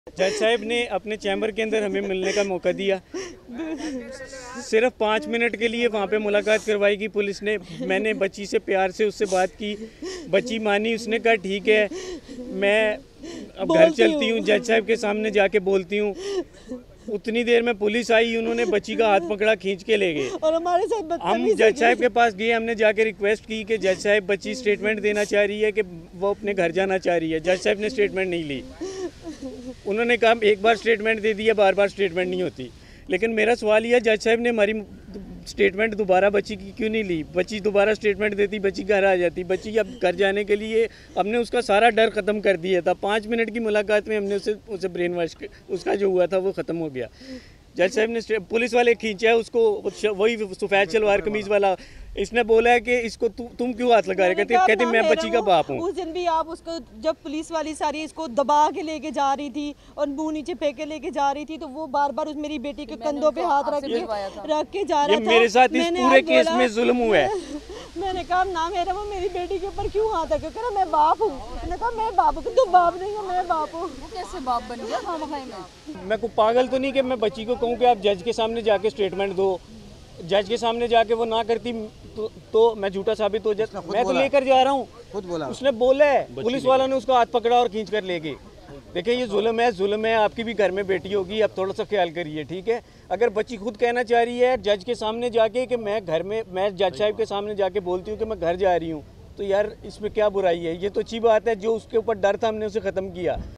जज साहब ने अपने चैम्बर के अंदर हमें मिलने का मौका दिया। सिर्फ 5 मिनट के लिए वहाँ पे मुलाकात करवाई की पुलिस ने। मैंने बच्ची से प्यार से उससे बात की, बच्ची मानी। उसने कहा ठीक है मैं अब घर चलती हूँ, जज साहब के सामने जाके बोलती हूँ। उतनी देर में पुलिस आई, उन्होंने बच्ची का हाथ पकड़ा, खींच के ले गए और हमारे साथ हम जज साहब के पास गए। हमने जाके रिक्वेस्ट की कि जज साहब बच्ची स्टेटमेंट देना चाह रही है कि वो अपने घर जाना चाह रही है। जज साहब ने स्टेटमेंट नहीं ली। उन्होंने कहा एक बार स्टेटमेंट दे दी है, बार बार स्टेटमेंट नहीं होती। लेकिन मेरा सवाल यह, जज साहब ने हमारी स्टेटमेंट दोबारा बच्ची की क्यों नहीं ली? बच्ची दोबारा स्टेटमेंट देती, बच्ची घर आ जाती। बच्ची अब घर जाने के लिए हमने उसका सारा डर ख़त्म कर दिया था। 5 मिनट की मुलाकात में हमने उसे ब्रेन वॉश, उसका जो हुआ था वो ख़त्म हो गया। जज साहब ने, पुलिस वाले खींचा उसको, वही सफ़ेद शलवार कमीज़ वाला। इसने बोला है कि इसको तुम क्यों हाथ लगा रहे? कहते मैं बच्ची का बाप हूँ। उस दिन भी आप उसको, जब पुलिस वाली सारी इसको दबा के लेके जा रही थी और मुंह नीचे फेंक के लेके जा रही थी, तो वो बार बार उस मेरी बेटी के कंधों पे हाथ रख के जा रहा था। मेरे साथ इस पूरे केस में जुल्म हुआ है। मैंने कहा ना मेरा, वो मेरी बेटी के ऊपर क्यों हाथ रखे? कह रहा मैं बाप हूँ। मैंने कहा मैं बाप हूँ। तू बाप नहीं है, मैं बाप हूँ। कैसे बाप बन गया? मैं को पागल तो नहीं कि मैं बच्ची को कहूँ कि आप जज के सामने जाके स्टेटमेंट दो। जज के सामने जाके वो ना करती तो मैं झूठा साबित हो जाता। मैं तो लेकर जा रहा हूँ, खुद बोला। उसने बोला है, पुलिस वालों ने उसका हाथ पकड़ा और खींच कर ले गए। देखिए ये जुल्म है। आपकी भी घर में बेटी होगी, अब थोड़ा सा ख्याल करिए, ठीक है? अगर बच्ची खुद कहना चाह रही है जज के सामने जाके कि मैं घर में, मैं जज साहब के सामने जाके बोलती हूँ कि मैं घर जा रही हूँ, तो यार इसमें क्या बुराई है? ये तो अच्छी बात है। जो उसके ऊपर डर था हमने उसे ख़त्म किया।